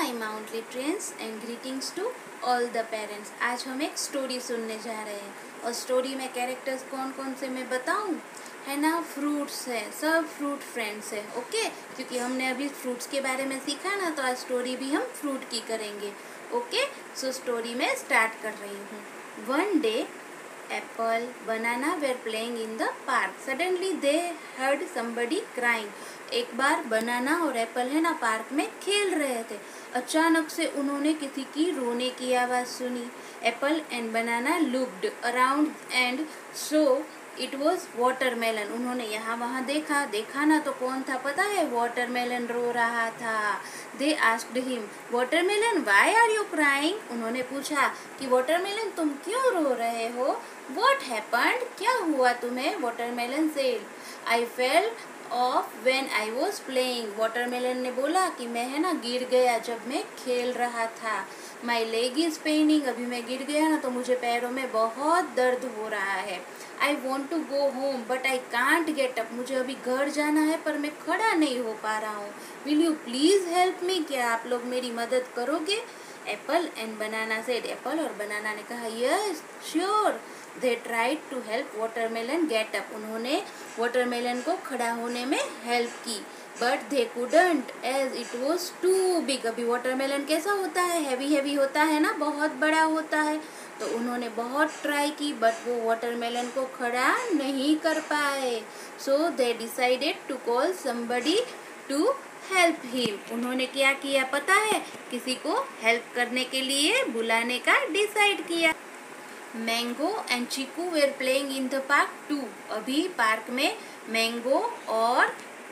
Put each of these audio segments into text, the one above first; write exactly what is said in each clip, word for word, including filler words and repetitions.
My monthly trends and greetings to all the parents. आज हम एक स्टोरी सुनने जा रहे हैं और स्टोरी में कैरेक्टर्स कौन कौन से मैं बताऊं, है ना। फ्रूट्स है, सब फ्रूट फ्रेंड्स है, ओके। क्योंकि हमने अभी फ्रूट्स के बारे में सीखा ना, तो आज स्टोरी भी हम फ्रूट की करेंगे, ओके। सो स्टोरी में स्टार्ट कर रही हूँ। One day Apple, banana were playing in the park. Suddenly they heard somebody crying. एक बार बनाना और एप्पल है ना पार्क में खेल रहे थे। अचानक से उन्होंने किसी की रोने की आवाज़ सुनी। Apple and banana looked around and saw it was watermelon. उन्होंने यहाँ वहाँ देखा देखा ना तो कौन था पता है, वाटरमेलन रो रहा था। They asked him, watermelon why are you crying. उन्होंने पूछा कि वाटरमेलन तुम क्यों रो रहे हो। वॉट हैपन्ड, क्या हुआ तुम्हें। Watermelon said, I fell off when I was playing. Watermelon ने बोला कि मैं है ना गिर गया जब मैं खेल रहा था। माई लेग इज पेनिंग, अभी मैं गिर गया ना तो मुझे पैरों में बहुत दर्द हो रहा है। I want to go home but I can't get up, मुझे अभी घर जाना है पर मैं खड़ा नहीं हो पा रहा हूँ। Will you please help me, क्या आप लोग मेरी मदद करोगे। Apple and banana said, apple और बनाना ने कहा yes sure. They tried to help watermelon get up, उन्होंने वाटरमेलन को खड़ा होने में हेल्प की। But they couldn't as it was too big, अभी वाटरमेलन कैसा होता है, हैवी हैवी होता है ना, बहुत बड़ा होता है। तो उन्होंने बहुत ट्राई की बट वो वाटरमेलन को खड़ा नहीं कर पाए। So they decided to call somebody to help him, उन्होंने क्या किया पता है, किसी को हेल्प करने के लिए बुलाने का डिसाइड किया। Mango and chikoo were playing in the park too, अभी पार्क में मैंगो और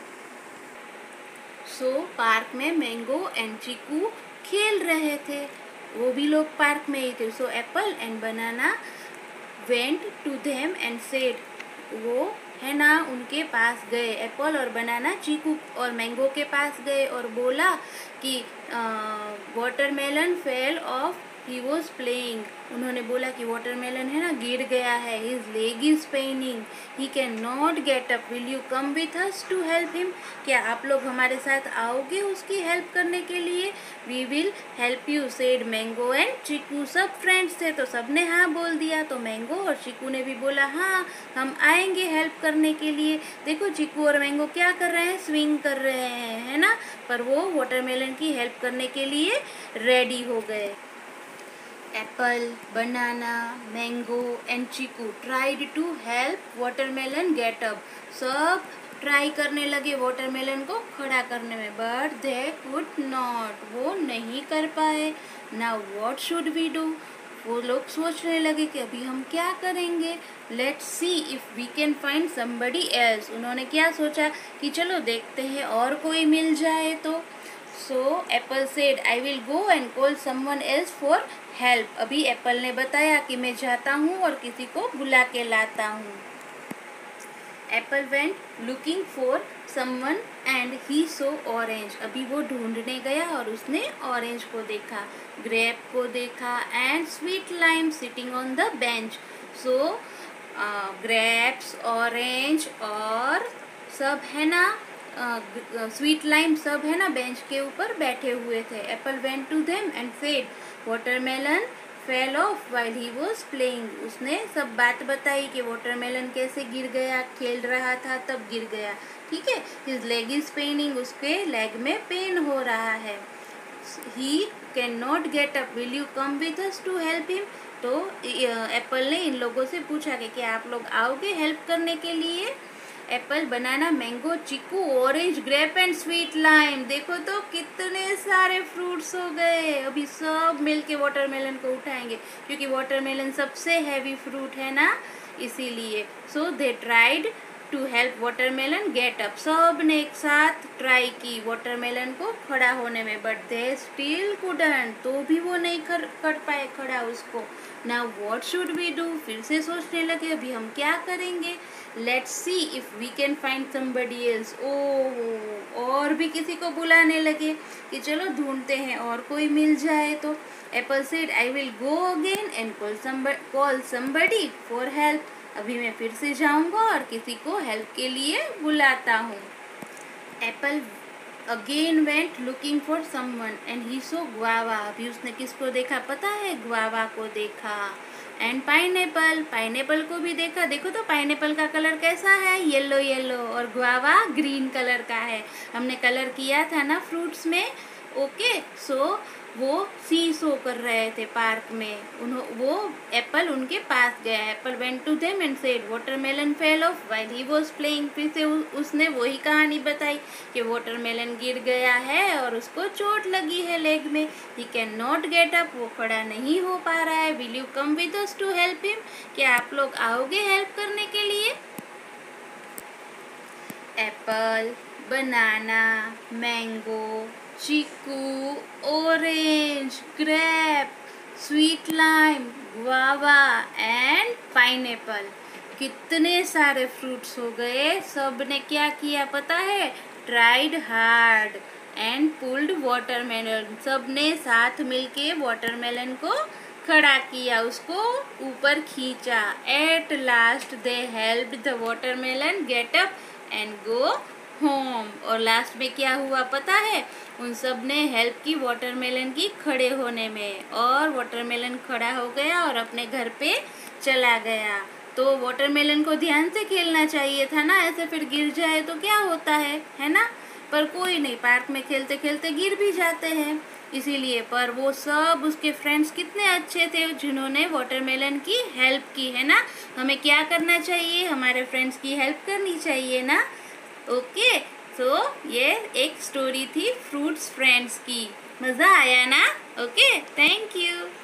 सो so, पार्क में मैंगो एंड चीकू खेल रहे थे, वो भी लोग पार्क में ही थे। So apple and banana went to them and said, वो है ना उनके पास गए। एप्पल और बनाना चीकू और मैंगो के पास गए और बोला कि watermelon fell off he was playing, उन्होंने बोला कि वाटरमेलन है ना गिर गया है। His leg is paining, he can not get up, will you come with us to help him, क्या आप लोग हमारे साथ आओगे उसकी हेल्प करने के लिए। We will help you said mango and chikoo, सब फ्रेंड्स थे तो सबने हाँ बोल दिया। तो मैंगो और चीकू ने भी बोला हाँ हम आएंगे हेल्प करने के लिए। देखो चीकू और मैंगो क्या कर रहे हैं, स्विंग कर रहे हैं, है ना, पर वो वाटरमेलन की हेल्प करने के लिए रेडी हो गए। Apple, banana, mango and chiku tried to help watermelon get up. सब ट्राई करने लगे वाटरमेलन को खड़ा करने में, बट दे कुड नॉट, वो नहीं कर पाए। Now what should we do, वो लोग सोचने लगे कि अभी हम क्या करेंगे। Let's see if we can find somebody else, उन्होंने क्या सोचा कि चलो देखते हैं और कोई मिल जाए तो। So apple said I will go and call someone else for help, अभी एप्पल ने बताया कि मैं जाता हूँ और किसी को बुला के लाता हूँ। Apple went looking for someone and he saw orange, अभी वो ढूंढने गया और उसने ऑरेंज को देखा, ग्रेप को देखा and sweet lime sitting on the bench. So grapes, orange और सब है ना स्वीट लाइम सब है ना बेंच के ऊपर बैठे हुए थे। Apple went to them and said watermelon fell off while he was playing, उसने सब बात बताई कि वाटरमेलन कैसे गिर गया, खेल रहा था तब गिर गया, ठीक है। हिज लेग इज पेनिंग, उसके लेग में पेन हो रहा है। He can not get up, will you come with us to help him, तो एप्पल ने इन लोगों से पूछा कि क्या आप लोग आओगे हेल्प करने के लिए। Apple, banana, mango, chikoo, orange, grape and sweet lime, देखो तो कितने सारे फ्रूट्स हो गए। अभी सब मिलके वाटरमेलन को उठाएंगे क्योंकि वाटरमेलन सबसे हैवी फ्रूट है ना, इसीलिए। So they tried to help watermelon get up, सब ने एक साथ ट्राई की वाटरमेलन को खड़ा होने में, बट दे स्टिल कुडंट, तो भी वो नहीं कर कर पाए खड़ा उसको। Now what should we do, फिर से सोचने लगे अभी हम क्या करेंगे। Let's see if we can find somebody else, oh और भी किसी को बुलाने लगे कि चलो ढूंढते हैं और कोई मिल जाए तो। Apple said I will go again and call somebody call somebody for help, अभी मैं फिर से जाऊंगा और किसी को हेल्प के लिए बुलाता हूँ। Apple again went looking for someone and he saw guava. अभी उसने किसको देखा पता है? ग्वावा को देखा। एंड पाइनएप्पल, पाइनएप्पल को भी देखा। देखो तो पाइनएप्पल का कलर कैसा है? Yellow yellow. और ग्वावा ग्रीन कलर का है। हमने कलर किया था ना फ्रूट्स में। ओके, सो वो सी सो कर रहे थे पार्क में। उन्हों वो एप्पल उनके पास गया। Apple went to them and said watermelon fell off while he was playing. फिर से उ, उसने वही कहानी बताई कि वाटरमेलन गिर गया है और उसको चोट लगी है लेग में। He can not get up, वो खड़ा नहीं हो पा रहा है। Will you come with us to help him? क्या आप लोग आओगे हेल्प करने के लिए? Apple, banana, mango, chikoo, orange, grape, sweet lime, guava and pineapple. कितने सारे फ्रूट्स हो गए। सब ने क्या किया पता है? Tried hard and pulled watermelon. सब ने साथ मिलके वाटरमेलन को खड़ा किया, उसको ऊपर खींचा। At last they helped the watermelon get up and go home. और लास्ट में क्या हुआ पता है? उन सब ने हेल्प की वाटरमेलन की खड़े होने में, और वाटरमेलन खड़ा हो गया और अपने घर पे चला गया। तो वाटरमेलन को ध्यान से खेलना चाहिए था ना, ऐसे फिर गिर जाए तो क्या होता है, है ना? पर कोई नहीं, पार्क में खेलते खेलते गिर भी जाते हैं इसीलिए। पर वो सब उसके फ्रेंड्स कितने अच्छे थे जिन्होंने वाटरमेलन की हेल्प की, है ना? हमें क्या करना चाहिए? हमारे फ्रेंड्स की हेल्प करनी चाहिए ना। ओके, सो ये एक स्टोरी थी फ्रूट्स फ्रेंड्स की। मज़ा आया ना? Okay, thank you.